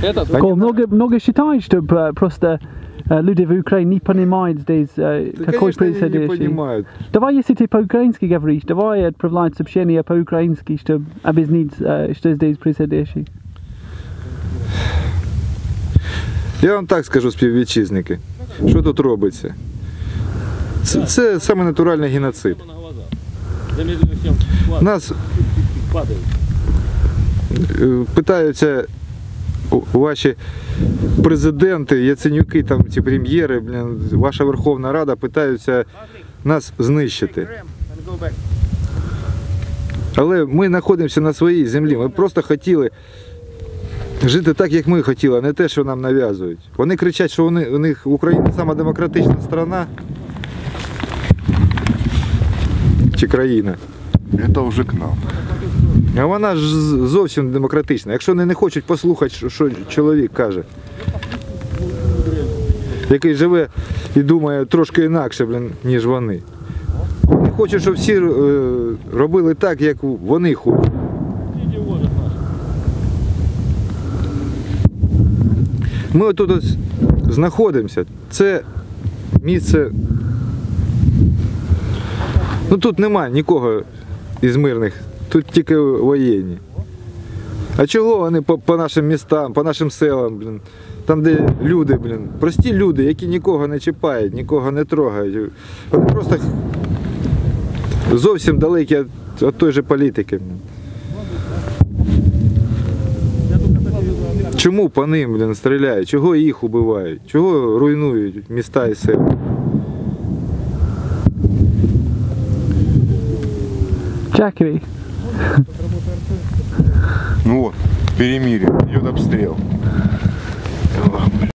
Много считают, что просто люди в Украине не понимают здесь, какой происходит. Не понимают. Давай, если ты по-украински говоришь, давай отправлять сообщение по-украински, чтобы объяснить, что здесь происходит. Я вам так скажу, співвітчизники, що тут робиться. Це саме натуральний геноцид. Нас питаються ваші президенти, Яценюки, там, ці прем'єри, ваша Верховна Рада питаються нас знищити. Але ми знаходимося на своїй землі, ми просто хотіли жити так, як ми хотіли, а не те, що нам нав'язують. Вони кричать, що у них Україна сама демократична країна. Чи країна. Це вже к нам. А вона ж зовсім демократична. Якщо вони не хочуть послухати, що чоловік каже, який живе і думає трошки інакше, ніж вони. Вони хочуть, щоб всі робили так, як вони хочуть. Ми тут знаходимося. Це місце. Ну тут немає нікого із мирних, тут тільки воєнні. А чого вони по нашим містам, по нашим селам, там де люди, прості люди, які нікого не чіпають, нікого не трогають. Вони просто зовсім далекі від тої же політики. Чому по ним стріляють, чого їх убивають, чого руйнують міста і села? Дякую. Ну вот, перемирие, идет обстрел.